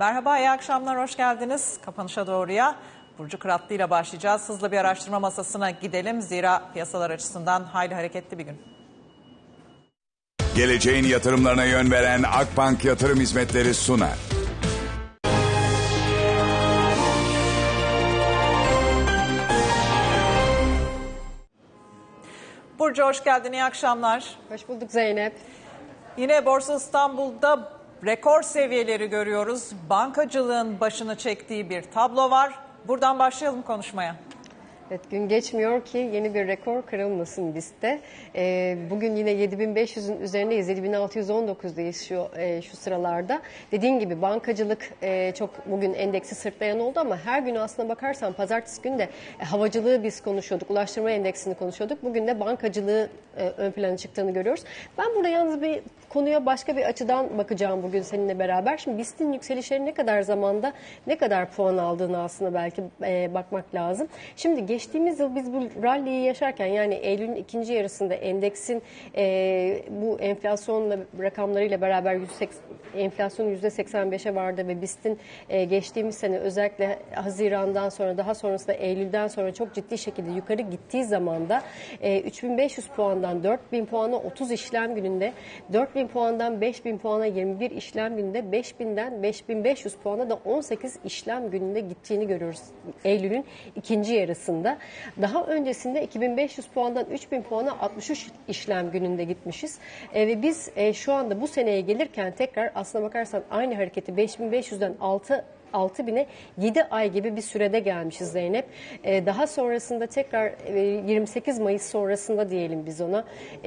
Merhaba, iyi akşamlar, hoş geldiniz. Kapanışa doğruya Burcu Kıratlı ile başlayacağız. Hızlı bir araştırma masasına gidelim. Zira piyasalar açısından hayli hareketli bir gün. Geleceğin yatırımlarına yön veren Akbank Yatırım Hizmetleri sunar. Burcu hoş geldin, iyi akşamlar. Hoş bulduk Zeynep. Yine Borsa İstanbul'da rekor seviyeleri görüyoruz. Bankacılığın başını çektiği bir tablo var. Buradan başlayalım konuşmaya. Evet, gün geçmiyor ki yeni bir rekor kırılmasın BIST'te. Bugün yine 7500'ün üzerindeyiz. 7619'dayız şu sıralarda. Dediğim gibi bankacılık çok bugün endeksi sırtlayan oldu ama her gün aslına bakarsan pazartesi günü de havacılığı biz konuşuyorduk. Ulaştırma endeksini konuşuyorduk. Bugün de bankacılığı ön plana çıktığını görüyoruz. Ben burada yalnız bir konuya başka bir açıdan bakacağım bugün seninle beraber. Şimdi BIST'in yükselişleri ne kadar zamanda ne kadar puan aldığını aslında belki bakmak lazım. Şimdi geçtiğimiz yıl biz bu rally'yi yaşarken yani Eylül'ün ikinci yarısında endeksin bu enflasyon rakamlarıyla beraber enflasyon %85'e vardı ve BIST'in geçtiğimiz sene özellikle Haziran'dan sonra daha sonrasında Eylül'den sonra çok ciddi şekilde yukarı gittiği zaman da 3500 puandan 4000 puana 30 işlem gününde, 4000 puandan 5000 puana 21 işlem gününde, 5000'den 5500 puana da 18 işlem gününde gittiğini görüyoruz Eylül'ün ikinci yarısında. Daha öncesinde 2500 puandan 3000 puana 63 işlem gününde gitmişiz. Ve biz şu anda bu seneye gelirken tekrar aslına bakarsan aynı hareketi 5500'den 6000'e 7 ay gibi bir sürede gelmişiz Zeynep. Daha sonrasında tekrar 28 Mayıs sonrasında diyelim biz ona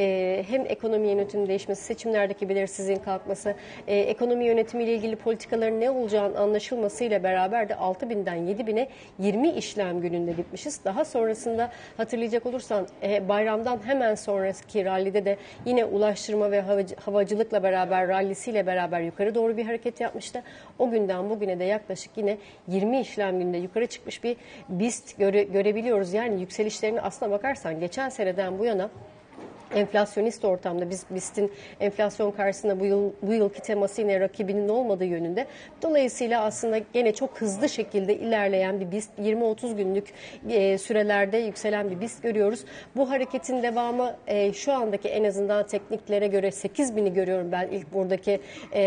hem ekonomi yönetimi değişmesi, seçimlerdeki belirsizliğin kalkması, ekonomi yönetimiyle ilgili politikaların ne olacağının anlaşılmasıyla beraber de 6000'den 7000'e 20 işlem gününde gitmişiz. Daha sonrasında hatırlayacak olursan bayramdan hemen sonraki rallide de yine ulaştırma ve havacılıkla beraber rallisiyle beraber yukarı doğru bir hareket yapmıştı. O günden bugüne de yaklaşık yine 20 işlem gününde yukarı çıkmış bir BIST görebiliyoruz. Yani yükselişlerini aslına bakarsan geçen seneden bu yana enflasyonist ortamda biz BIST'in enflasyon karşısında bu yılki teması yine rakibinin olmadığı yönünde. Dolayısıyla aslında gene çok hızlı şekilde ilerleyen bir BIST 20-30 günlük sürelerde yükselen bir BIST görüyoruz. Bu hareketin devamı şu andaki en azından tekniklere göre 8000'i görüyorum ben ilk buradaki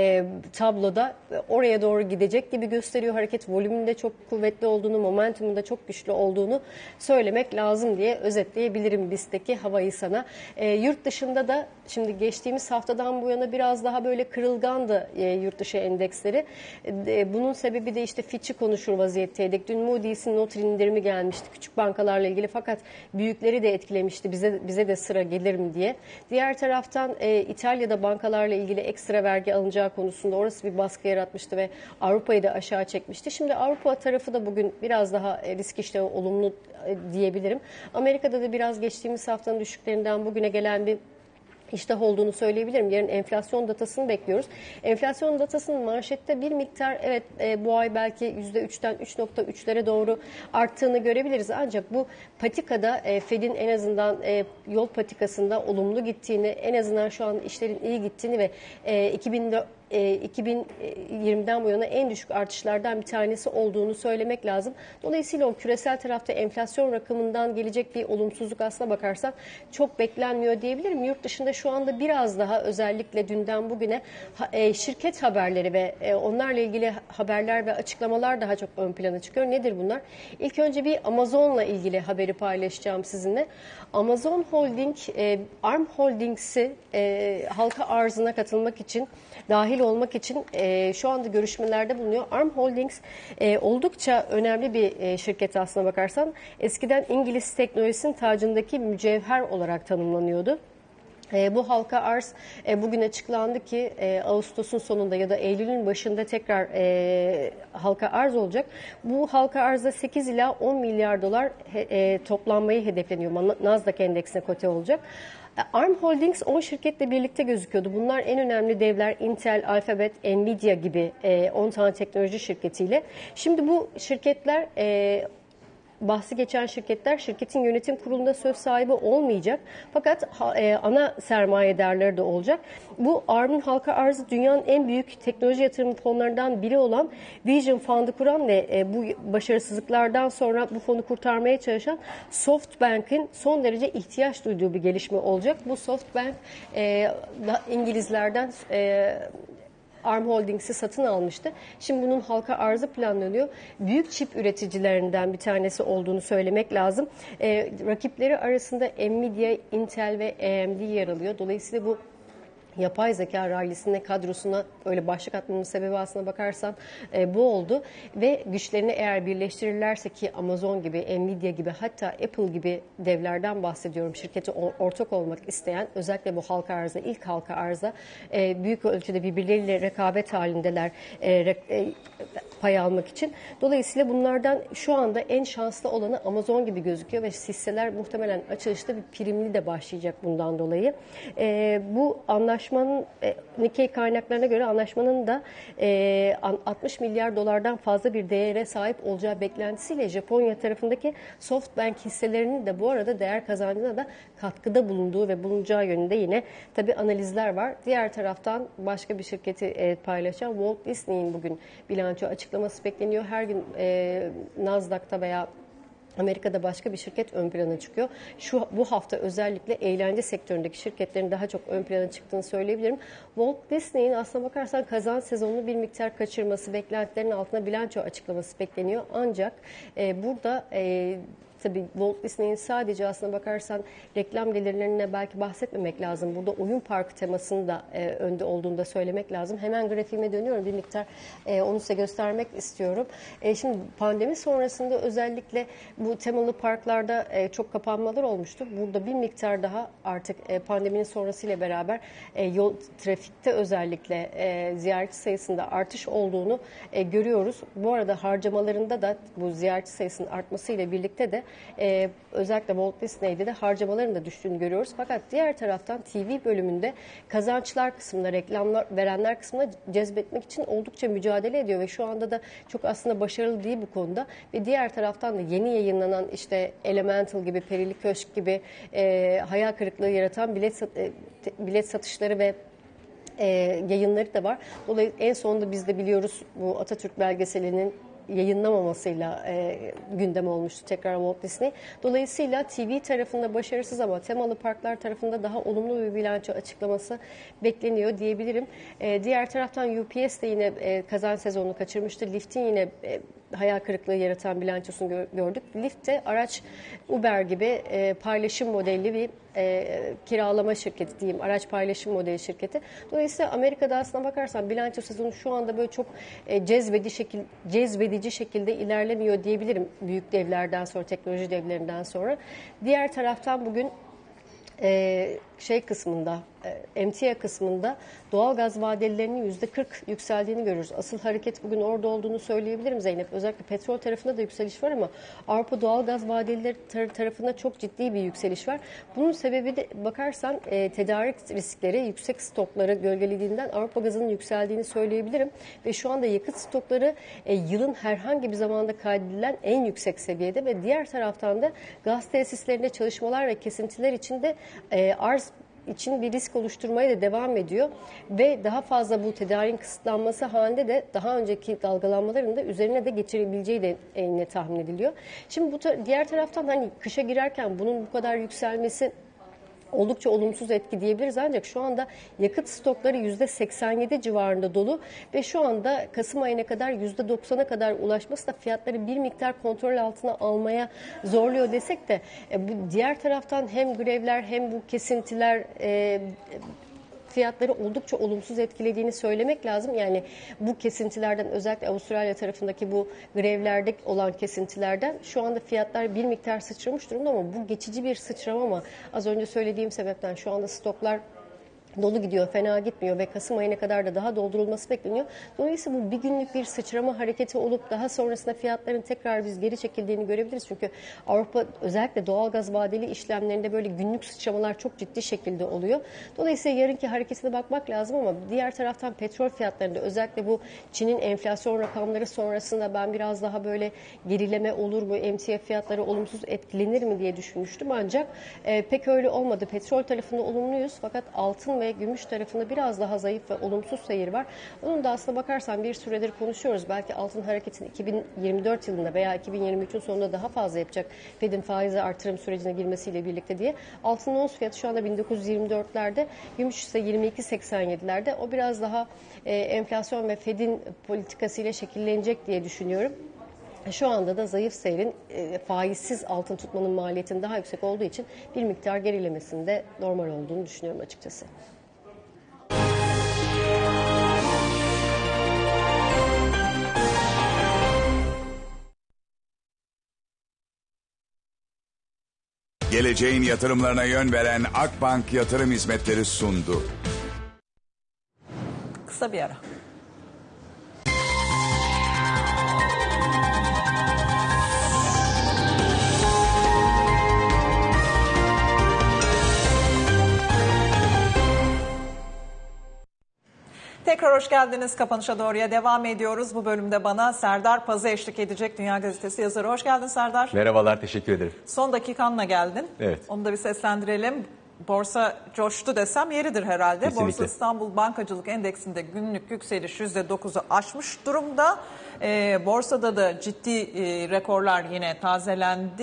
tabloda. Oraya doğru gidecek gibi gösteriyor. Hareket volümünde çok kuvvetli olduğunu, momentumunda çok güçlü olduğunu söylemek lazım diye özetleyebilirim BIST'teki havayı sana. Yurt dışında da şimdi geçtiğimiz haftadan bu yana biraz daha böyle kırılgandı yurt dışı endeksleri. Bunun sebebi de işte Fitch'i konuşur vaziyetteydik. Dün Moody's'in not indirimi gelmişti küçük bankalarla ilgili fakat büyükleri de etkilemişti bize de sıra gelir mi diye. Diğer taraftan İtalya'da bankalarla ilgili ekstra vergi alınacağı konusunda orası bir baskı yaratmıştı ve Avrupa'yı da aşağı çekmişti. Şimdi Avrupa tarafı da bugün biraz daha risk iştahı olumlu diyebilirim. Amerika'da da biraz geçtiğimiz haftanın düşüklerinden bugüne gelen bir iştah olduğunu söyleyebilirim. Yarın enflasyon datasını bekliyoruz. Enflasyon datasının manşette bir miktar evet bu ay belki %3'ten 3.3'lere doğru arttığını görebiliriz. Ancak bu patikada Fed'in en azından yol patikasında olumlu gittiğini, en azından şu an işlerin iyi gittiğini ve 2020'den bu yana en düşük artışlardan bir tanesi olduğunu söylemek lazım. Dolayısıyla o küresel tarafta enflasyon rakamından gelecek bir olumsuzluk aslına bakarsan çok beklenmiyor diyebilirim. Yurt dışında şu anda biraz daha özellikle dünden bugüne şirket haberleri ve onlarla ilgili haberler ve açıklamalar daha çok ön plana çıkıyor. Nedir bunlar? İlk önce bir Amazon'la ilgili haberi paylaşacağım sizinle. Amazon Holding, ARM Holdings'i halka arzına katılmak için dahil olmak için şu anda görüşmelerde bulunuyor. ARM Holdings oldukça önemli bir şirket aslına bakarsan. Eskiden İngiliz teknolojisinin tacındaki mücevher olarak tanımlanıyordu. Bu halka arz bugün açıklandı ki Ağustos'un sonunda ya da Eylül'ün başında tekrar halka arz olacak. Bu halka arzda 8 ila 10 milyar dolar toplanmayı hedefleniyor. Nasdaq endeksine kote olacak. ARM Holdings 10 şirketle birlikte gözüküyordu. Bunlar en önemli devler Intel, Alphabet, Nvidia gibi 10 tane teknoloji şirketiyle. Şimdi bu şirketler bahsi geçen şirketler şirketin yönetim kurulunda söz sahibi olmayacak. Fakat ana sermayedarları da olacak. Bu ARM'ın halka arzı dünyanın en büyük teknoloji yatırım fonlarından biri olan Vision Fund'ı kuran ve bu başarısızlıklardan sonra bu fonu kurtarmaya çalışan SoftBank'in son derece ihtiyaç duyduğu bir gelişme olacak. Bu SoftBank İngilizlerden ARM Holdings'i satın almıştı. Şimdi bunun halka arzı planlanıyor. Büyük çip üreticilerinden bir tanesi olduğunu söylemek lazım. Rakipleri arasında Nvidia, Intel ve AMD yer alıyor. Dolayısıyla bu yapay zeka rallisine, kadrosuna öyle başlık atmamın sebebi aslına bakarsan bu oldu. Ve güçlerini eğer birleştirirlerse, ki Amazon gibi, Nvidia gibi, hatta Apple gibi devlerden bahsediyorum. Şirkete ortak olmak isteyen, özellikle bu halka arza, ilk halka arza büyük ölçüde birbirleriyle rekabet halindeler pay almak için. Dolayısıyla bunlardan şu anda en şanslı olanı Amazon gibi gözüküyor ve hisseler muhtemelen açılışta bir primli de başlayacak bundan dolayı. Bu anlaşmanın Nikkei kaynaklarına göre anlaşmanın da 60 milyar dolardan fazla bir değere sahip olacağı beklentisiyle Japonya tarafındaki SoftBank hisselerinin de bu arada değer kazancına da katkıda bulunduğu ve bulunacağı yönünde yine tabii analizler var. Diğer taraftan başka bir şirketi paylaşan Walt Disney'in bugün bilanço açıklaması bekleniyor. Her gün Nasdaq'ta veya Amerika'da başka bir şirket ön plana çıkıyor. Bu hafta özellikle eğlence sektöründeki şirketlerin daha çok ön plana çıktığını söyleyebilirim. Walt Disney'in aslına bakarsan kazanç sezonunu bir miktar kaçırması, beklentilerin altına bilanço açıklaması bekleniyor. Ancak burada tabii Walt Disney'in sadece aslına bakarsan reklam gelirlerine belki bahsetmemek lazım. Burada oyun parkı temasının da önde olduğunu da söylemek lazım. Hemen grafiğime dönüyorum. Bir miktar onu size göstermek istiyorum. Şimdi pandemi sonrasında özellikle bu temalı parklarda çok kapanmalar olmuştu. Burada bir miktar daha artık pandeminin sonrasıyla beraber yol trafikte özellikle ziyaretçi sayısında artış olduğunu görüyoruz. Bu arada harcamalarında da bu ziyaretçi sayısının artmasıyla birlikte de özellikle Walt Disney'de de harcamaların da düştüğünü görüyoruz. Fakat diğer taraftan TV bölümünde kazançlar kısmında, reklamlar verenler kısmında cezbetmek için oldukça mücadele ediyor ve şu anda da çok aslında başarılı değil bu konuda. Ve diğer taraftan da yeni yayınlanan işte Elemental gibi, Perili Köşk gibi hayal kırıklığı yaratan bilet satışları ve yayınları da var. Dolayısıyla en sonunda biz de biliyoruz bu Atatürk belgeselinin yayınlamamasıyla gündem olmuştu tekrar Walt Disney. Dolayısıyla TV tarafında başarısız ama temalı parklar tarafında daha olumlu bir bilanço açıklaması bekleniyor diyebilirim. Diğer taraftan UPS de yine kazanç sezonunu kaçırmıştı. Lyft'in yine hayal kırıklığı yaratan bilançosunu gördük. Lyft de araç Uber gibi paylaşım modelli bir kiralama şirketi diyeyim, araç paylaşım modeli şirketi. Dolayısıyla Amerika'da aslına bakarsan bilanço sezonu şu anda böyle çok cezbedici şekilde ilerlemiyor diyebilirim büyük devlerden sonra, teknoloji devlerinden sonra. Diğer taraftan bugün kısmında, emtia kısmında doğalgaz vadelilerinin %40 yükseldiğini görüyoruz. Asıl hareket bugün orada olduğunu söyleyebilirim Zeynep. Özellikle petrol tarafında da yükseliş var ama Avrupa doğalgaz vadeleri tarafında çok ciddi bir yükseliş var. Bunun sebebi de bakarsan tedarik riskleri, yüksek stokları gölgelediğinden Avrupa gazının yükseldiğini söyleyebilirim. Ve şu anda yakıt stokları yılın herhangi bir zamanda kaydedilen en yüksek seviyede ve diğer taraftan da gaz tesislerinde çalışmalar ve kesintiler içinde arz için bir risk oluşturmaya da devam ediyor ve daha fazla bu tedariğin kısıtlanması halinde de daha önceki dalgalanmaların da üzerine de geçirebileceği de yine tahmin ediliyor. Şimdi diğer taraftan hani kışa girerken bunun bu kadar yükselmesi oldukça olumsuz etki diyebiliriz ancak şu anda yakıt stokları %87 civarında dolu ve şu anda Kasım ayına kadar %90'a kadar ulaşması da fiyatları bir miktar kontrol altına almaya zorluyor desek de bu diğer taraftan hem grevler hem bu kesintiler fiyatları oldukça olumsuz etkilediğini söylemek lazım. Yani bu kesintilerden özellikle Avustralya tarafındaki bu grevlerde olan kesintilerden şu anda fiyatlar bir miktar sıçramış durumda ama bu geçici bir sıçrama ama az önce söylediğim sebepten şu anda stoklar dolu gidiyor, fena gitmiyor ve Kasım ayına kadar da daha doldurulması bekleniyor. Dolayısıyla bu bir günlük bir sıçrama hareketi olup daha sonrasında fiyatların tekrar biz geri çekildiğini görebiliriz. Çünkü Avrupa özellikle doğalgaz vadeli işlemlerinde böyle günlük sıçramalar çok ciddi şekilde oluyor. Dolayısıyla yarınki hareketine bakmak lazım ama diğer taraftan petrol fiyatlarında özellikle bu Çin'in enflasyon rakamları sonrasında ben biraz daha böyle gerileme olur mu, emtia fiyatları olumsuz etkilenir mi diye düşünmüştüm. Ancak pek öyle olmadı. Petrol tarafında olumluyuz fakat altın ve gümüş tarafında biraz daha zayıf ve olumsuz seyir var. Onun da aslına bakarsan bir süredir konuşuyoruz. Belki altın hareketin 2024 yılında veya 2023'ün sonunda daha fazla yapacak Fed'in faizi artırım sürecine girmesiyle birlikte diye. Altın ons fiyatı şu anda 1924'lerde, gümüş ise 22.87'lerde. O biraz daha enflasyon ve Fed'in politikasıyla şekillenecek diye düşünüyorum. Şu anda da zayıf seyrin faizsiz altın tutmanın maliyetinin daha yüksek olduğu için bir miktar gerilemesinde normal olduğunu düşünüyorum açıkçası. Geleceğin yatırımlarına yön veren Akbank Yatırım Hizmetleri sundu. Kısa bir ara. Tekrar hoş geldiniz. Kapanışa doğruya devam ediyoruz. Bu bölümde bana Serdar Pazı eşlik edecek, Dünya Gazetesi yazarı. Hoş geldin Serdar. Merhabalar, teşekkür ederim. Son dakikanla geldin. Evet. Onu da bir seslendirelim. Borsa coştu desem yeridir herhalde. Kesinlikle. Borsa İstanbul Bankacılık Endeksinde günlük yükseliş %9'u aşmış durumda. Borsada da ciddi rekorlar yine tazelendi.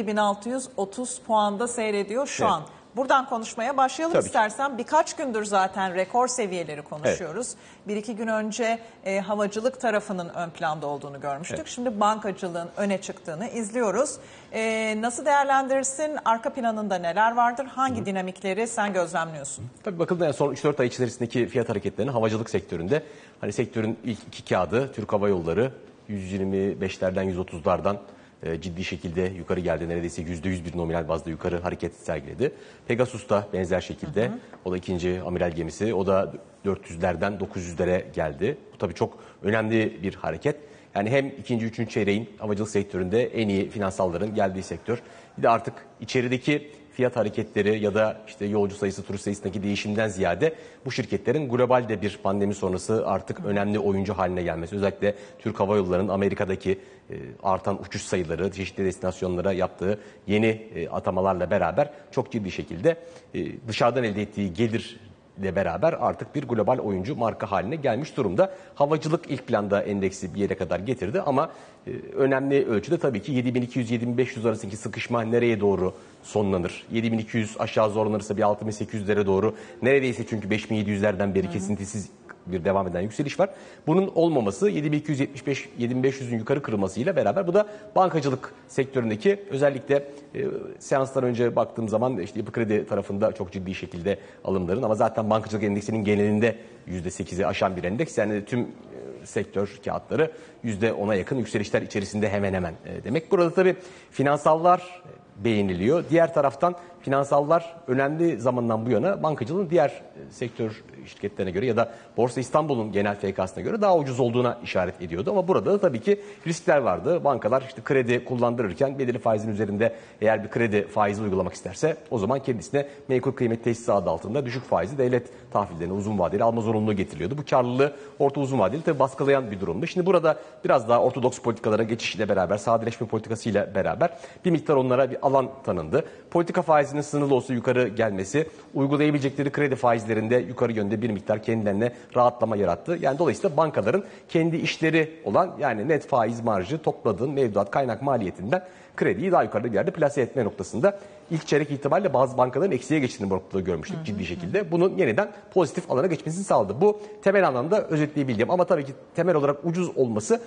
7.630 puanda seyrediyor şu an. Buradan konuşmaya başlayalım Tabii istersen. Birkaç gündür zaten rekor seviyeleri konuşuyoruz. Bir iki gün önce havacılık tarafının ön planda olduğunu görmüştük. Evet. Şimdi bankacılığın öne çıktığını izliyoruz. Nasıl değerlendirirsin? Arka planında neler vardır? Hangi dinamikleri sen gözlemliyorsun? Tabii bakıldığında son 3-4 ay içerisindeki fiyat hareketlerini havacılık sektöründe, hani sektörün ilk iki kağıdı Türk Hava Yolları 125'lerden 130'lardan ciddi şekilde yukarı geldi. Neredeyse %100 bir nominal bazda yukarı hareket sergiledi. Pegasus da benzer şekilde. O da ikinci amiral gemisi. O da 400'lerden 900'lere geldi. Bu tabii çok önemli bir hareket. Yani hem ikinci, üçüncü çeyreğin havacılık sektöründe en iyi finansalların geldiği sektör. Bir de artık içerideki fiyat hareketleri ya da işte yolcu sayısı, turist sayısındaki değişimden ziyade bu şirketlerin globalde bir pandemi sonrası artık önemli oyuncu haline gelmesi. Özellikle Türk Hava Yolları'nın Amerika'daki artan uçuş sayıları, çeşitli destinasyonlara yaptığı yeni atamalarla beraber çok ciddi şekilde dışarıdan elde ettiği gelir ile beraber artık bir global oyuncu marka haline gelmiş durumda. Havacılık ilk planda endeksi bir yere kadar getirdi ama önemli ölçüde tabii ki 7200-7500 arasındaki sıkışma nereye doğru sonlanır? 7200 aşağı zorlanırsa bir 6800'lere doğru, neredeyse çünkü 5700'lerden beri kesintisiz bir devam eden yükseliş var. Bunun olmaması 7275-7500'ün yukarı kırılmasıyla beraber bu da bankacılık sektöründeki özellikle seanstan önce baktığım zaman işte Yapı Kredi tarafında çok ciddi şekilde alımların ama zaten bankacılık endeksinin genelinde %8'i aşan bir endeks. Yani tüm sektör kağıtları %10'a yakın yükselişler içerisinde hemen hemen demek. Burada tabii finansallar beğeniliyor. Diğer taraftan finansallar önemli zamandan bu yana bankacılığın diğer sektör şirketlerine göre ya da Borsa İstanbul'un genel FK'sına göre daha ucuz olduğuna işaret ediyordu. Ama burada da tabii ki riskler vardı. Bankalar işte kredi kullandırırken belirli faizin üzerinde eğer bir kredi faizi uygulamak isterse o zaman kendisine menkul kıymet tesisi adı altında düşük faizli devlet tahvillerini uzun vadeli alma zorunluluğu getiriyordu. Bu karlılığı orta uzun vadeli tabii baskılayan bir durumdu. Şimdi burada biraz daha ortodoks politikalara geçişle beraber, sadeleşme politikasıyla beraber bir miktar onlara bir alan tanındı. Politika faizinin sınırlı olsa yukarı gelmesi, uygulayabilecekleri kredi faizlerinde yukarı yönde bir miktar kendilerine rahatlama yarattı. Yani dolayısıyla bankaların kendi işleri olan yani net faiz marjı topladığın mevduat kaynak maliyetinden krediyi daha yukarıda bir yerde plase etme noktasında ilk çeyrek itibariyle bazı bankaların eksiye geçtiğini bu noktada görmüştük ciddi şekilde. Bunun yeniden pozitif alana geçmesini sağladı. Bu temel anlamda özetleyebildiğim ama tabii ki temel olarak ucuz olması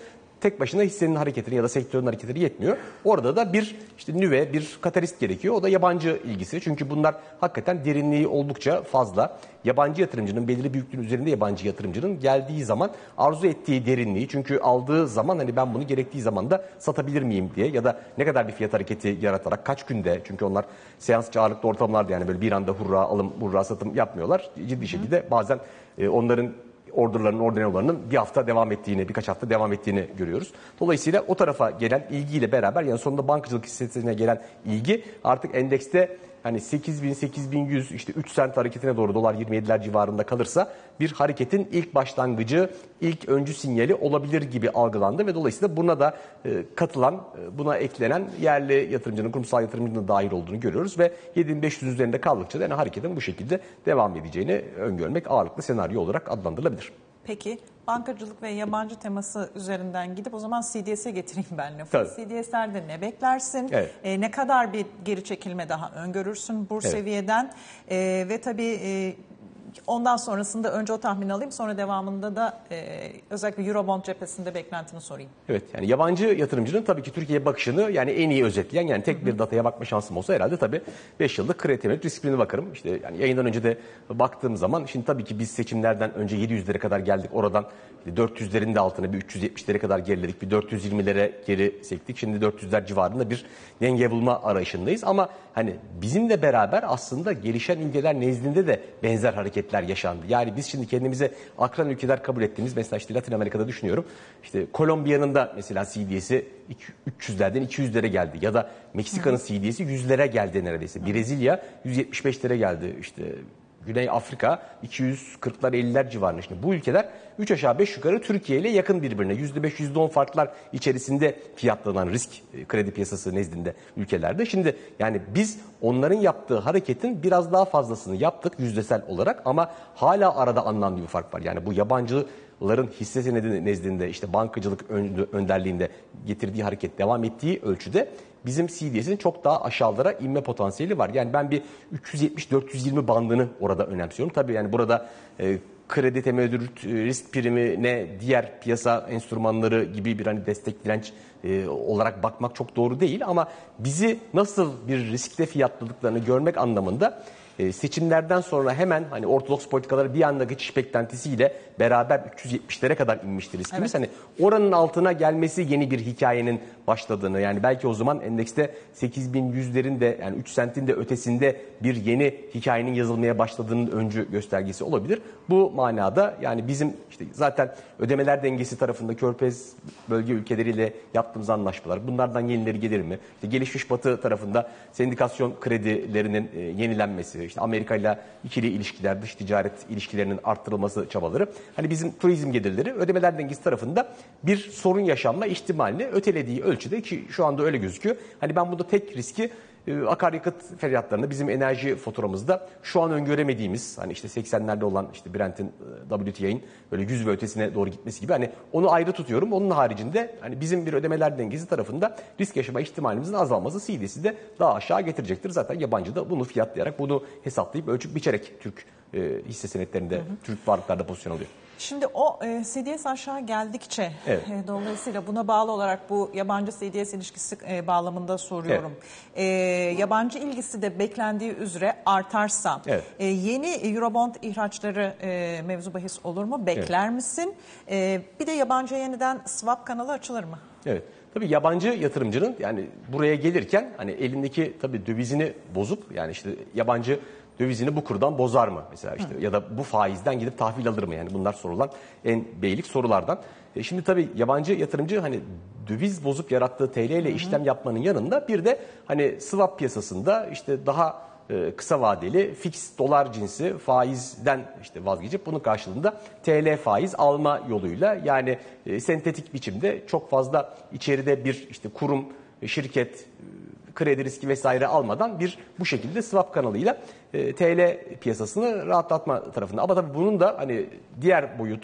tek başına hissenin hareketini ya da sektörün hareketini yetmiyor. Orada da bir işte nüve, bir katalist gerekiyor. O da yabancı ilgisi. Çünkü bunlar hakikaten derinliği oldukça fazla. Yabancı yatırımcının, belirli büyüklüğün üzerinde yabancı yatırımcının geldiği zaman arzu ettiği derinliği, çünkü aldığı zaman hani ben bunu gerektiği zaman da satabilir miyim diye ya da ne kadar bir fiyat hareketi yaratarak kaç günde, çünkü onlar seans ağırlıklı ortamlarda, yani böyle bir anda hurra alım hurra satım yapmıyorlar. Ciddi şekilde bazen onların orderlarının bir hafta devam ettiğini, birkaç hafta devam ettiğini görüyoruz. Dolayısıyla o tarafa gelen ilgiyle beraber, yani sonunda bankacılık hissesine gelen ilgi artık endekste hani 8.000-8.100 işte 3 sent hareketine doğru dolar 27'ler civarında kalırsa bir hareketin ilk başlangıcı, ilk öncü sinyali olabilir gibi algılandı ve dolayısıyla buna da katılan, buna eklenen yerli yatırımcının, kurumsal yatırımcının da dahil olduğunu görüyoruz ve 7.500 üzerinde kaldıkça da yani hareketin bu şekilde devam edeceğini öngörmek ağırlıklı senaryo olarak adlandırılabilir. Peki bankacılık ve yabancı teması üzerinden gidip o zaman CDS'e getireyim ben lafı. Tabii. CDS'lerde ne beklersin? Evet. Ne kadar bir geri çekilme daha öngörürsün bu seviyeden? Ve tabii ondan sonrasında önce o tahmini alayım, sonra devamında da özellikle Eurobond cephesinde beklentini sorayım. Evet, yani yabancı yatırımcının tabii ki Türkiye'ye bakışını yani en iyi özetleyen, yani tek bir dataya bakma şansım olsa herhalde tabii 5 yıllık kredi temettü riskine bakarım. İşte yani yayından önce de baktığım zaman şimdi tabii ki biz seçimlerden önce 700'lere kadar geldik. Oradan 400'lerin de altına bir 370'lere kadar geriledik. Bir 420'lere geri sektik. Şimdi 400'ler civarında bir denge bulma arayışındayız. Ama hani bizimle beraber aslında gelişen ülkeler nezdinde de benzer hareketler yaşandı. Yani biz şimdi kendimize akran ülkeler kabul ettiğimiz, mesela işte Latin Amerika'da düşünüyorum. İşte Kolombiya'nın da mesela CDS'i 300'lerden 200'lere geldi. Ya da Meksika'nın CDS'i 100'lere geldi neredeyse. Brezilya 175'lere geldi. İşte Güney Afrika 240'lar 50'ler civarında. Şimdi bu ülkeler 3 aşağı 5 yukarı Türkiye ile yakın birbirine. %5 %10 farklar içerisinde fiyatlanan risk kredi piyasası nezdinde ülkelerde. Şimdi yani biz onların yaptığı hareketin biraz daha fazlasını yaptık yüzdesel olarak, ama hala arada anlamlı bir fark var. Yani bu yabancıların hisse senedi nezdinde işte bankacılık önderliğinde getirdiği hareket devam ettiği ölçüde bizim CDS'in çok daha aşağılara inme potansiyeli var. Yani ben bir 370-420 bandını orada önemsiyorum. Tabii yani burada kredi temettü risk primine diğer piyasa enstrümanları gibi bir hani destek direnç olarak bakmak çok doğru değil, ama bizi nasıl bir riskte fiyatladıklarını görmek anlamında seçimlerden sonra hemen hani ortodoks politikalara bir anda geçiş beklentisiyle beraber 370'lere kadar inmiştir riskimiz. Evet. Hani oranın altına gelmesi yeni bir hikayenin başladığını, yani belki o zaman endekste 8.100'lerin de yani 3 sentin de ötesinde bir yeni hikayenin yazılmaya başladığının öncü göstergesi olabilir. Bu manada yani bizim işte zaten ödemeler dengesi tarafında Körfez bölge ülkeleriyle yaptığımız anlaşmalar, bunlardan yenileri gelir mi? İşte gelişmiş Batı tarafında sendikasyon kredilerinin yenilenmesi, işte Amerika ile ikili ilişkiler, dış ticaret ilişkilerinin arttırılması çabaları. Hani bizim turizm gelirleri ödemeler dengesi tarafında bir sorun yaşanma ihtimalini ötelediği ölçüde, ki şu anda öyle gözüküyor. Hani ben burada tek riski akaryakıt fiyatlarında bizim enerji faturamızda şu an öngöremediğimiz, hani işte 80'lerde olan işte Brent'in WTI'nin böyle 100 ve ötesine doğru gitmesi gibi, hani onu ayrı tutuyorum. Onun haricinde hani bizim bir ödemeler dengesi tarafında risk yaşama ihtimalimizin azalması CDS'i de daha aşağı getirecektir. Zaten yabancı da bunu fiyatlayarak, bunu hesaplayıp ölçüp biçerek Türk hisse senetlerinde, Türk varlıklarda pozisyon alıyor. Şimdi o CDS aşağı geldikçe, evet, dolayısıyla buna bağlı olarak bu yabancı CDS ilişkisi bağlamında soruyorum. Evet. Yabancı ilgisi de beklendiği üzere artarsa evet, yeni Eurobond ihraçları mevzu bahis olur mu? Bekler evet, misin? Bir de yabancı yeniden swap kanalı açılır mı? Evet. Tabii yabancı yatırımcının yani buraya gelirken hani elindeki tabii dövizini bozup, yani işte yabancı dövizini bu kurdan bozar mı mesela, işte ya da bu faizden gidip tahvil alır mı? Yani bunlar sorulan en beylik sorulardan. Şimdi tabii yabancı yatırımcı hani döviz bozup yarattığı TL ile işlem yapmanın yanında bir de hani swap piyasasında işte daha kısa vadeli fix dolar cinsi faizden işte vazgeçip bunun karşılığında TL faiz alma yoluyla, yani sentetik biçimde çok fazla içeride bir işte kurum, şirket, kredi riski vesaire almadan bir bu şekilde swap kanalıyla TL piyasasını rahatlatma tarafında. Ama tabii bunun da hani diğer boyutu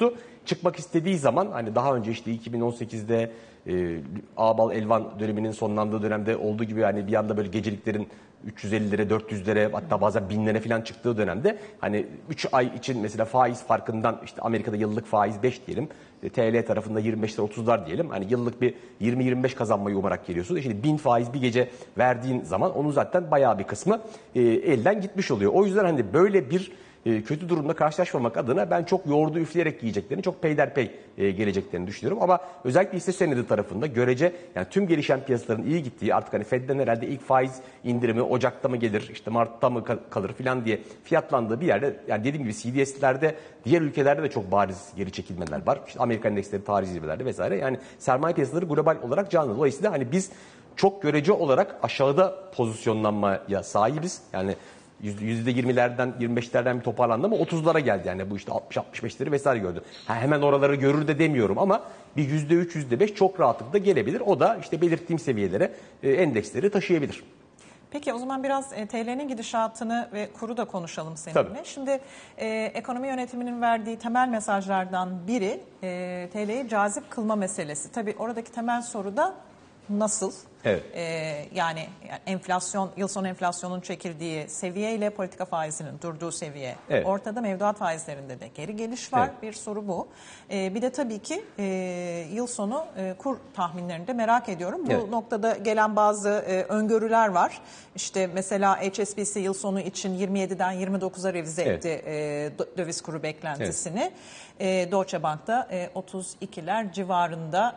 çıkmak istediği zaman hani daha önce işte 2018'de Ağbal Elvan döneminin sonlandığı dönemde olduğu gibi hani bir anda böyle geceliklerin 350'lere, 400'lere hatta bazen 1000'lere falan çıktığı dönemde hani 3 ay için mesela faiz farkından işte Amerika'da yıllık faiz 5 diyelim. TL tarafında 25'ler 30'lar diyelim. Hani yıllık bir 20-25 kazanmayı umarak geliyorsun. Şimdi 1000 faiz bir gece verdiğin zaman onun zaten bayağı bir kısmı elden gitmiş oluyor. O yüzden hani böyle bir kötü durumla karşılaşmamak adına ben çok yoğurdu üfleyerek yiyeceklerini, çok peyderpey geleceklerini düşünüyorum. Ama özellikle hisse senedi tarafında görece yani tüm gelişen piyasaların iyi gittiği, artık hani Fed'den herhalde ilk faiz indirimi Ocak'ta mı gelir, işte Mart'ta mı kalır falan diye fiyatlandığı bir yerde, yani dediğim gibi CDS'lerde diğer ülkelerde de çok bariz geri çekilmeler var. İşte Amerikan endeksleri tarihi zirvelerde vesaire. Yani sermaye piyasaları global olarak canlı. Dolayısıyla hani biz çok görece olarak aşağıda pozisyonlanmaya sahibiz. Yani %20'lerden 25'lerden bir toparlandı ama 30'lara geldi. Yani bu işte 60-65'leri vesaire gördü. Hemen oraları görür de demiyorum ama bir %3, %5 çok rahatlıkla gelebilir. O da işte belirttiğim seviyelere endeksleri taşıyabilir. Peki o zaman biraz TL'nin gidişatını ve kuru da konuşalım seninle. Tabii. Şimdi ekonomi yönetiminin verdiği temel mesajlardan biri TL'yi cazip kılma meselesi. Tabii oradaki temel soru da nasıl? Evet. Yani enflasyon, yıl sonu enflasyonun çekildiği seviye ile politika faizinin durduğu seviye. Evet. Ortada mevduat faizlerinde de geri geliş var. Evet. Bir soru bu. Bir de tabii ki yıl sonu kur tahminlerini de merak ediyorum. Bu Evet. noktada gelen bazı öngörüler var. İşte mesela HSBC yıl sonu için 27'den 29'a revize Evet. etti döviz kuru beklentisini. Deutsche Bank'ta 32'ler civarında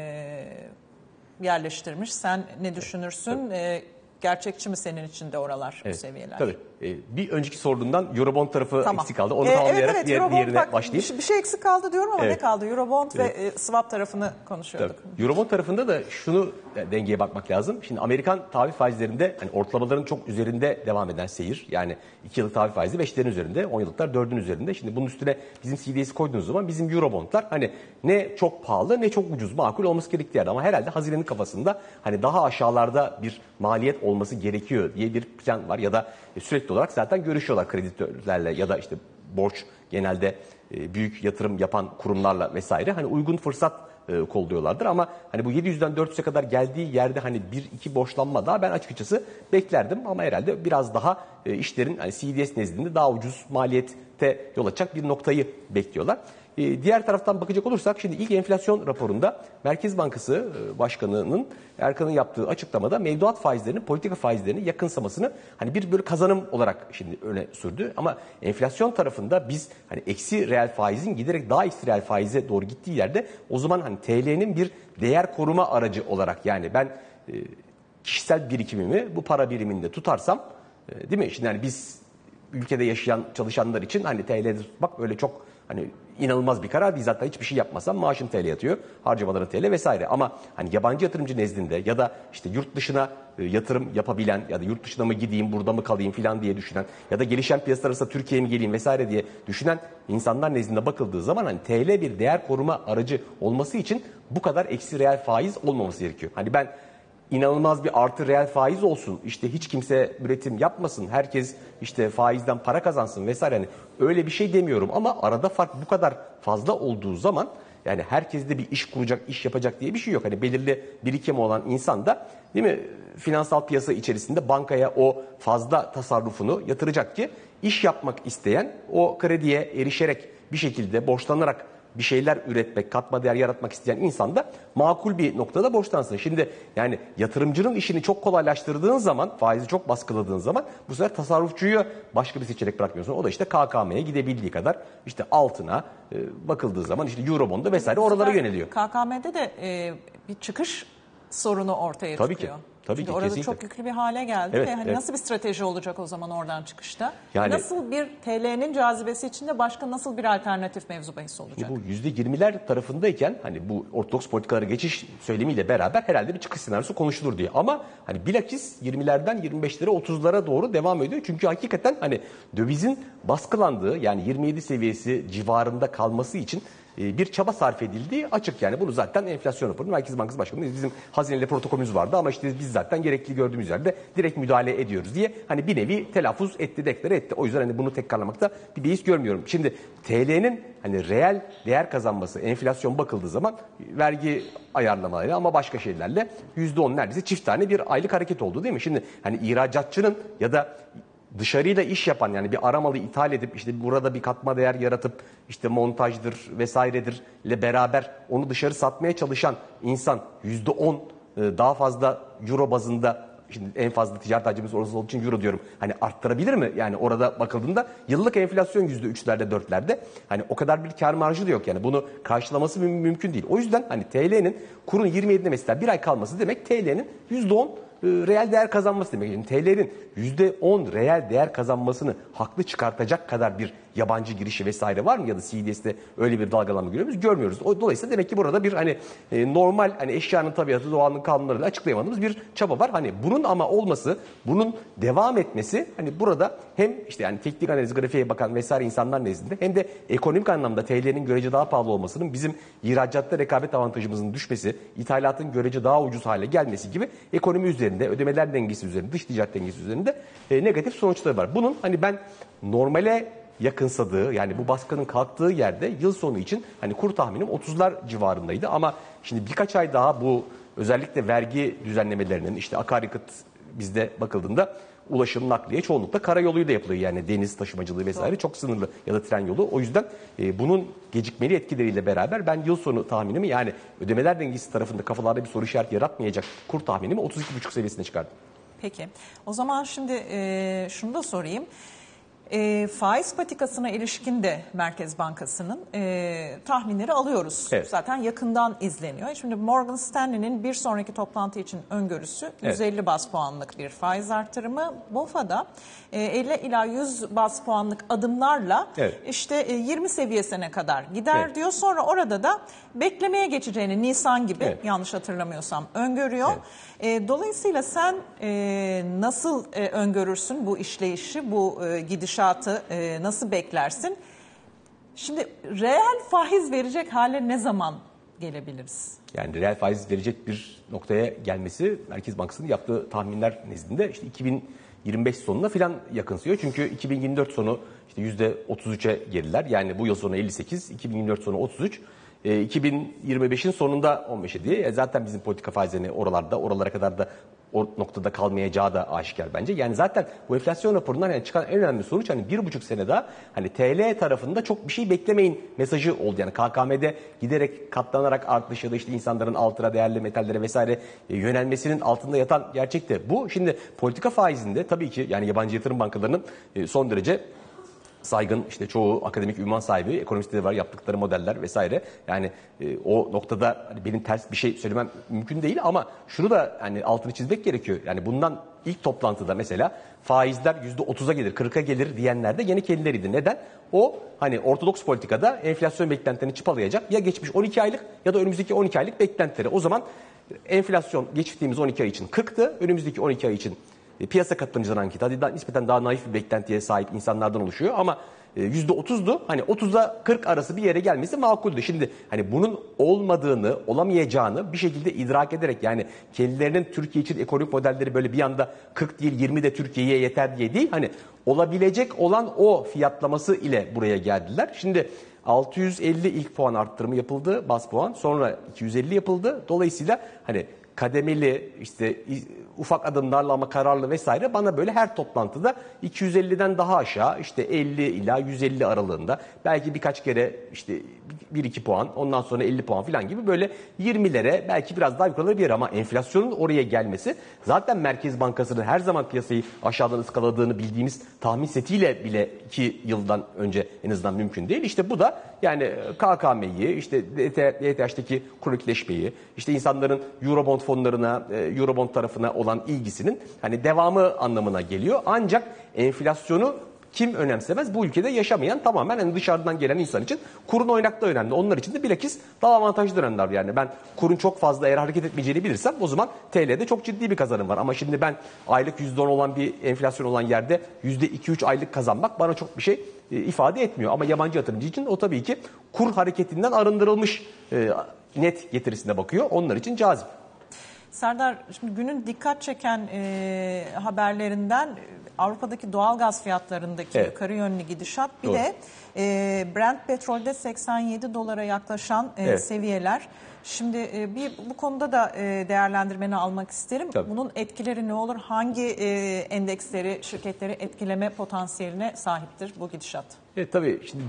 yerleştirmiş. Sen ne düşünürsün? Gerçekçi mi senin için de oralar, bu seviyeler? Tabii. Bir önceki sorduğundan Eurobond tarafı eksik kaldı. Onu tamamlayarak Eurobond, diğerine bak, başlayayım. Bir şey eksik kaldı diyorum ama Evet. ne kaldı? Eurobond ve swap tarafını konuşuyorduk. Tabii. Eurobond tarafında da şunu dengeye bakmak lazım. Şimdi Amerikan tahvil faizlerinde hani ortalamaların çok üzerinde devam eden seyir. Yani 2 yıllık tahvil faizi 5'lerin üzerinde, 10 yıllıklar 4'ün üzerinde. Şimdi bunun üstüne bizim CDS'i koyduğunuz zaman bizim Eurobondlar hani ne çok pahalı ne çok ucuz, makul olması gerektiği yerde. Ama herhalde Haziran'ın kafasında hani daha aşağılarda bir maliyet olması gerekiyor diye bir plan var. Ya da sürekli olarak zaten görüşüyorlar kreditörlerle ya da işte borç genelde büyük yatırım yapan kurumlarla vesaire. Hani uygun fırsat kolluyorlardır ama hani bu 700'den 400'e kadar geldiği yerde hani 1-2 borçlanma daha ben açıkçası beklerdim ama herhalde biraz daha işlerin hani CDS nezdinde daha ucuz maliyette yol açacak bir noktayı bekliyorlar. Diğer taraftan bakacak olursak şimdi ilk enflasyon raporunda Merkez Bankası Başkanı'nın Erkan'ın yaptığı açıklamada mevduat faizlerinin politika faizlerini yakınsamasını hani bir böyle kazanım olarak şimdi öne sürdü. Ama enflasyon tarafında biz hani eksi reel faizin giderek daha eksi reel faize doğru gittiği yerde o zaman hani TL'nin bir değer koruma aracı olarak yani ben kişisel birikimimi bu para biriminde tutarsam değil mi? Şimdi yani biz ülkede yaşayan çalışanlar için hani TL'de tutmak öyle çok hani inanılmaz bir karar değil. Zaten hiçbir şey yapmasam maaşım TL yatıyor, harcamalarım TL vesaire. Ama hani yabancı yatırımcı nezdinde ya da işte yurt dışına yatırım yapabilen ya da yurt dışına mı gideyim, burada mı kalayım falan diye düşünen ya da gelişen piyasalar arasında Türkiye'ye mi geleyim vesaire diye düşünen insanlar nezdinde bakıldığı zaman hani TL bir değer koruma aracı olması için bu kadar eksi reel faiz olmaması gerekiyor. Hani ben inanılmaz bir artı reel faiz olsun, işte hiç kimse üretim yapmasın, herkes işte faizden para kazansın vesaire. Yani öyle bir şey demiyorum ama arada fark bu kadar fazla olduğu zaman yani herkes de bir iş kuracak, iş yapacak diye bir şey yok. Hani belirli birikim olan insan da değil mi finansal piyasa içerisinde bankaya o fazla tasarrufunu yatıracak ki iş yapmak isteyen o krediye erişerek bir şekilde borçlanarak bir şeyler üretmek, katma değer yaratmak isteyen insan da makul bir noktada borçlansın. Şimdi yani yatırımcının işini çok kolaylaştırdığın zaman, faizi çok baskıladığın zaman bu sefer tasarrufçuyu başka bir seçenek bırakmıyorsun. O da işte KKM'ye gidebildiği kadar işte altına bakıldığı zaman işte Eurobond'a vesaire oralara yöneliyor. KKM'de de bir çıkış sorunu ortaya Tabii çıkıyor. ki. Tabii Şimdi ki, orada kesinlikle. çok yüklü bir hale geldi Evet, ve hani evet. nasıl bir strateji olacak o zaman oradan çıkışta? Yani- Nasıl bir TL'nin cazibesi içinde başka nasıl bir alternatif mevzu bahis olacak? Bu %20'ler tarafındayken hani bu ortodoks politikalara geçiş söylemiyle beraber herhalde bir çıkış senaryosu konuşulur diye. Ama hani bilakis 20'lerden 25'lere 30'lara doğru devam ediyor. Çünkü hakikaten hani dövizin baskılandığı yani 27 seviyesi civarında kalması için bir çaba sarf edildiği açık yani. Bunu zaten enflasyon raporu Merkez Bankası Başkanı bizim hazineyle protokolümüz vardı ama işte biz zaten gerekli gördüğümüz yerde direkt müdahale ediyoruz diye hani bir nevi telaffuz etti, deklare etti. O yüzden hani bunu tekrarlamakta bir beis görmüyorum. Şimdi TL'nin hani reel değer kazanması, enflasyon bakıldığı zaman vergi ayarlamaları ama başka şeylerle %10 neredeyse çift tane bir aylık hareket oldu değil mi? Şimdi hani ihracatçının ya da dışarıyla iş yapan yani bir aramalı ithal edip işte burada bir katma değer yaratıp işte montajdır vesairedir ile beraber onu dışarı satmaya çalışan insan %10 daha fazla euro bazında, şimdi en fazla ticaret hacmimiz orası olduğu için euro diyorum, hani arttırabilir mi? Yani orada bakıldığında yıllık enflasyon %3'lerde 4'lerde, hani o kadar bir kar marjı da yok yani bunu karşılaması mümkün değil. O yüzden hani TL'nin kurun 27'de mesela bir ay kalması demek TL'nin %10 reel değer kazanması demek. Yani TL'nin %10 reel değer kazanmasını haklı çıkartacak kadar bir yabancı girişi vesaire var mı? Ya da CDS'de öyle bir dalgalanma görüyor muyuz? Görmüyoruz. Dolayısıyla demek ki burada bir hani normal hani eşyanın tabiatı, doğanın kanunlarıyla açıklayamadığımız bir çaba var. Hani bunun ama olması, bunun devam etmesi hani burada hem işte yani teknik analiz grafiğe bakan vesaire insanlar nezdinde hem de ekonomik anlamda TL'nin görece daha pahalı olmasının bizim ihracatta rekabet avantajımızın düşmesi, ithalatın görece daha ucuz hale gelmesi gibi ekonomi üzerinde, ödemeler dengesi üzerinde, dış ticaret dengesi üzerinde negatif sonuçları var. Bunun hani ben normale yakınsadığı yani bu baskının kalktığı yerde yıl sonu için hani kur tahminim 30'lar civarındaydı ama şimdi birkaç ay daha bu özellikle vergi düzenlemelerinin işte akaryakıt bizde bakıldığında ulaşım nakliye çoğunlukla karayoluyla yapılıyor yani deniz taşımacılığı vesaire çok sınırlı ya da tren yolu. O yüzden bunun gecikmeli etkileriyle beraber ben yıl sonu tahminimi yani ödemeler dengesi tarafında kafalarda bir soru işareti yaratmayacak kur tahminimi 32,5 seviyesine çıkardım. Peki o zaman şimdi şunu da sorayım. Faiz patikasına ilişkin de Merkez Bankası'nın tahminleri alıyoruz. Evet. Zaten yakından izleniyor. Şimdi Morgan Stanley'nin bir sonraki toplantı için öngörüsü 150 baz puanlık bir faiz artırımı. BOFA'da 50 ila 100 baz puanlık adımlarla işte 20 seviyesine kadar gider diyor. Sonra orada da beklemeye geçeceğini Nisan gibi yanlış hatırlamıyorsam öngörüyor. Dolayısıyla sen nasıl öngörürsün bu işleyişi, bu gidişatı nasıl beklersin? Şimdi reel faiz verecek hale ne zaman gelebiliriz? Yani reel faiz verecek bir noktaya gelmesi Merkez Bankası'nın yaptığı tahminler nezdinde işte 2025 sonuna falan yakınsıyor. Çünkü 2024 sonu işte %33'e geriler. Yani bu yıl sonu 58, 2024 sonu 33. 2025'in sonunda 15'e diye zaten bizim politika faizlerini oralara kadar da o noktada kalmayacağı da aşikar bence. Yani zaten bu enflasyon raporundan yani çıkan en önemli sonuç hani 1,5 sene daha hani TL tarafında çok bir şey beklemeyin mesajı oldu. Yani KKM'de giderek katlanarak artış ya da işte insanların altına, değerli metallere vesaire yönelmesinin altında yatan gerçek de bu. Şimdi politika faizinde tabii ki yani yabancı yatırım bankalarının son derece saygın işte çoğu akademik ünvan sahibi ekonomistleri var, yaptıkları modeller vesaire. Yani o noktada hani benim ters bir şey söylemem mümkün değil ama şunu da hani altını çizmek gerekiyor. Yani bundan ilk toplantıda mesela faizler %30'a gelir, 40'a gelir diyenler de yeni kendileriydi. Neden? O hani ortodoks politikada enflasyon beklentilerini çıpalayacak ya geçmiş 12 aylık ya da önümüzdeki 12 aylık beklentileri. O zaman enflasyon geçtiğimiz 12 ay için 40'tı, önümüzdeki 12 ay için piyasa katılımcıların anketi nispeten daha naif bir beklentiye sahip insanlardan oluşuyor ama %30'du. Hani 30'a 40 arası bir yere gelmesi makuldü. Şimdi hani bunun olmadığını, olamayacağını bir şekilde idrak ederek yani kendilerinin Türkiye için ekonomik modelleri böyle bir anda 40 değil 20 de Türkiye'ye yeter diye değil. Hani olabilecek olan o fiyatlaması ile buraya geldiler. Şimdi 650 ilk puan arttırımı yapıldı, baz puan. Sonra 250 yapıldı. Dolayısıyla hani kademeli işte ufak adımlarla ama kararlı vesaire bana böyle her toplantıda 250'den daha aşağı işte 50 ila 150 aralığında belki birkaç kere işte 1-2 puan ondan sonra 50 puan falan gibi böyle 20'lere belki biraz daha yukarılara bir yer ama enflasyonun oraya gelmesi zaten Merkez Bankası'nın her zaman piyasayı aşağıdan ıskaladığını bildiğimiz tahmin setiyle bile 2 yıldan önce en azından mümkün değil. İşte bu da yani KKM'yi işte DTH'deki kronikleşmeyi işte insanların Eurobond fonlarına, Eurobond tarafına olan ilgisinin hani devamı anlamına geliyor. Ancak enflasyonu kim önemsemez? Bu ülkede yaşamayan tamamen hani dışarıdan gelen insan için kurun oynakta önemli. Onlar için de bilakis daha avantajlı dönemler. Yani ben kurun çok fazla eğer hareket etmeyeceğini bilirsem o zaman TL'de çok ciddi bir kazanım var. Ama şimdi ben aylık %10 olan bir enflasyon olan yerde %2-3 aylık kazanmak bana çok bir şey ifade etmiyor. Ama yabancı yatırımcı için o tabii ki kur hareketinden arındırılmış net getirisine bakıyor. Onlar için cazip. Serdar, şimdi günün dikkat çeken haberlerinden Avrupa'daki doğalgaz fiyatlarındaki yukarı yönlü gidişat, bir Doğru. de Brent petrolde 87 dolara yaklaşan seviyeler. Şimdi bu konuda da değerlendirmeni almak isterim. Tabii. Bunun etkileri ne olur? Hangi endeksleri, şirketleri etkileme potansiyeline sahiptir bu gidişat? Tabii şimdi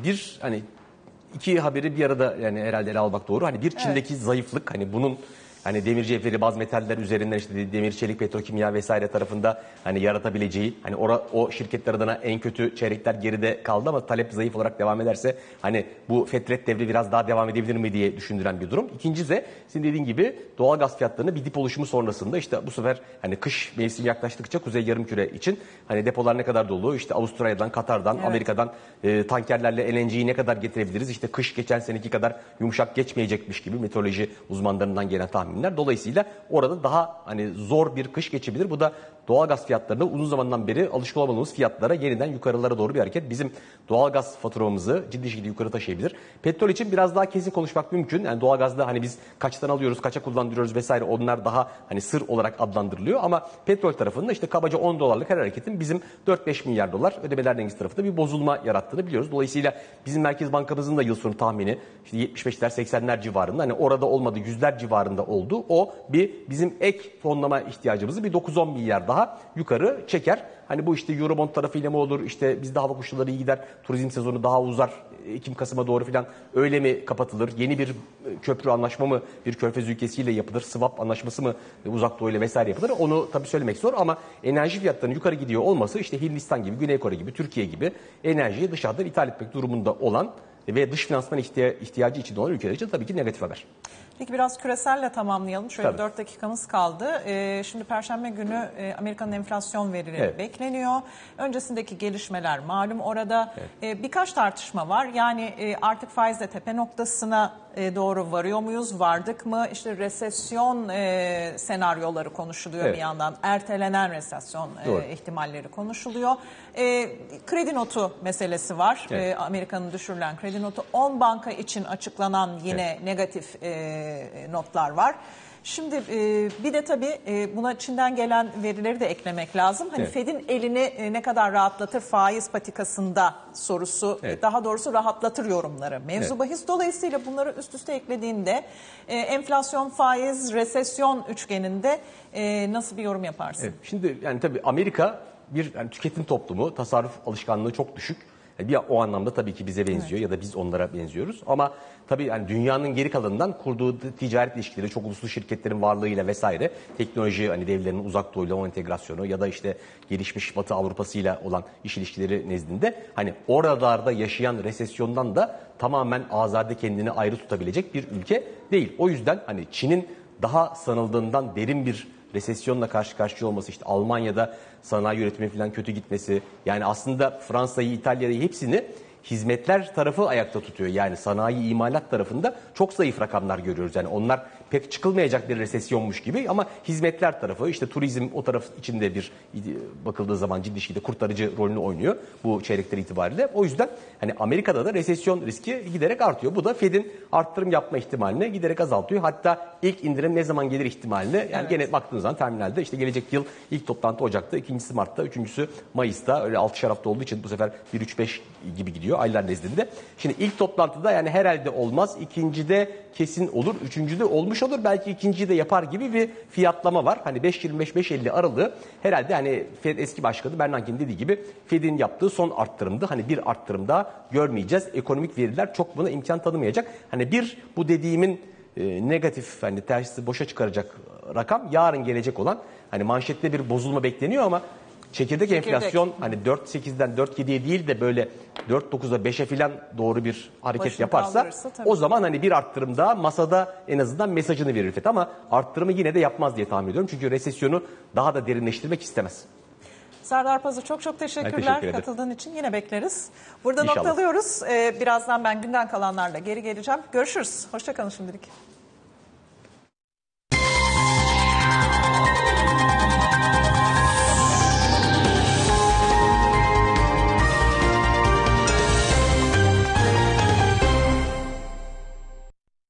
iki haberi bir arada yani herhalde ele almak doğru. Hani bir Çin'deki zayıflık, hani bunun hani demir cevheri, baz metaller üzerinden işte demir, çelik, petrokimya vesaire tarafında hani yaratabileceği, hani o şirketler adına en kötü çeyrekler geride kaldı ama talep zayıf olarak devam ederse hani bu fetret devri biraz daha devam edebilir mi diye düşündüren bir durum. İkincisi de senin dediğin gibi doğal gaz fiyatlarının bir dip oluşumu sonrasında işte bu sefer hani kış mevsimi yaklaştıkça Kuzey Yarımküre için hani depolar ne kadar dolu, işte Avustralya'dan, Katar'dan, Amerika'dan tankerlerle LNG'yi ne kadar getirebiliriz, işte kış geçen seneki kadar yumuşak geçmeyecekmiş gibi meteoroloji uzmanlarından gelen tahmin. Dolayısıyla orada daha hani zor bir kış geçebilir. Bu da doğalgaz fiyatlarında uzun zamandan beri alışık olamadığımız fiyatlara yeniden yukarılara doğru bir hareket bizim doğalgaz faturamızı ciddi şekilde yukarı taşıyabilir. Petrol için biraz daha kesin konuşmak mümkün. Yani doğalgazda hani biz kaçtan alıyoruz, kaça kullandırıyoruz vesaire, onlar daha hani sır olarak adlandırılıyor ama petrol tarafında işte kabaca $10 her hareketin bizim 4-5 milyar dolar ödemeler dengesi tarafında bir bozulma yarattığını biliyoruz. Dolayısıyla bizim Merkez Bankamızın da yıl sonu tahmini işte 75'ler 80'ler civarında, hani orada olmadı yüzler civarında oldu. O bizim ek fonlama ihtiyacımızı bir 9-10 milyar daha yukarı çeker. Hani bu işte Eurobond tarafıyla mı olur, işte bizde hava koşulları iyi gider, turizm sezonu daha uzar, Ekim-Kasım'a doğru falan öyle mi kapatılır? Yeni bir köprü anlaşma mı bir körfez ülkesiyle yapılır? Swap anlaşması mı uzak doğuyla vesaire yapılır? Onu tabii söylemek zor ama enerji fiyatlarının yukarı gidiyor olması işte Hindistan gibi, Güney Kore gibi, Türkiye gibi enerjiyi dışarıdan ithal etmek durumunda olan ve dış finansman ihtiyacı içinde olan ülkeler için tabii ki negatif haber. Peki biraz küreselle tamamlayalım. Şöyle Tabii. 4 dakikamız kaldı. Şimdi Perşembe günü Amerika'nın enflasyon verileri bekleniyor. Öncesindeki gelişmeler malum orada. Birkaç tartışma var. Yani artık faizle tepe noktasına doğru varıyor muyuz? Vardık mı? İşte resesyon senaryoları konuşuluyor bir yandan. Ertelenen resesyon ihtimalleri konuşuluyor. Kredi notu meselesi var. Amerika'nın düşürülen kredi notu. 10 banka için açıklanan yine negatif notlar var. Şimdi bir de tabii buna Çin'den gelen verileri de eklemek lazım. Hani Fed'in elini ne kadar rahatlatır faiz patikasında sorusu, daha doğrusu rahatlatır yorumları. Mevzu bahis. Dolayısıyla bunları üst üste eklediğinde enflasyon, faiz, resesyon üçgeninde nasıl bir yorum yaparsın? Şimdi yani tabii Amerika bir tüketim toplumu, tasarruf alışkanlığı çok düşük. Bir o anlamda tabii ki bize benziyor ya da biz onlara benziyoruz. Ama tabii yani dünyanın geri kalanından kurduğu ticaret ilişkileri, çok uluslu şirketlerin varlığıyla vesaire, teknoloji hani devlerinin uzak doğuyla olan entegrasyonu ya da işte gelişmiş Batı Avrupa'sıyla olan iş ilişkileri nezdinde hani oralarda yaşayan resesyondan da tamamen azade kendini ayrı tutabilecek bir ülke değil. O yüzden hani Çin'in daha sanıldığından derin bir resesyonla karşı karşıya olması, işte Almanya'da sanayi üretimi falan kötü gitmesi, yani aslında Fransa'yı, İtalya'yı hepsini hizmetler tarafı ayakta tutuyor. Yani sanayi, imalat tarafında çok zayıf rakamlar görüyoruz. Yani onlar pek çıkılmayacak bir resesyonmuş gibi ama hizmetler tarafı, işte turizm o taraf içinde bir bakıldığı zaman ciddi şekilde kurtarıcı rolünü oynuyor bu çeyrekler itibariyle. O yüzden hani Amerika'da da resesyon riski giderek artıyor. Bu da Fed'in arttırım yapma ihtimalini giderek azaltıyor. Hatta ilk indirim ne zaman gelir ihtimaline, yani gene baktığınız zaman terminalde işte gelecek yıl ilk toplantı Ocak'ta, ikincisi Mart'ta, üçüncüsü Mayıs'ta, öyle 6'şer hafta olduğu için bu sefer 1-3-5 gibi gidiyor aylar nezdinde. Şimdi ilk toplantıda yani herhalde olmaz, ikincide kesin olur, üçüncüde olmuş olur, belki ikinciyi de yapar gibi bir fiyatlama var. Hani 5.25-5.50 aralığı herhalde hani Fed eski başkanı Bernanke'nin dediği gibi Fed'in yaptığı son arttırımdı. Hani bir arttırım daha görmeyeceğiz. Ekonomik veriler çok buna imkan tanımayacak. Hani bu dediğimin negatif, hani tersi boşa çıkaracak rakam yarın gelecek olan, hani manşette bir bozulma bekleniyor ama çekirdek enflasyon hani 4.8'den 4.7'ye değil de böyle 4.9'a 5'e falan doğru bir hareket başını yaparsa o zaman hani bir arttırım daha masada en azından mesajını verir FED, ama arttırımı yine de yapmaz diye tahmin ediyorum. Çünkü resesyonu daha da derinleştirmek istemez. Serdar Pazı çok teşekkürler teşekkür ederim. katıldığın için. Yine bekleriz. Burada İnşallah. noktalıyoruz. Birazdan ben günden kalanlarla geri geleceğim. Görüşürüz. Hoşça kalın şimdilik.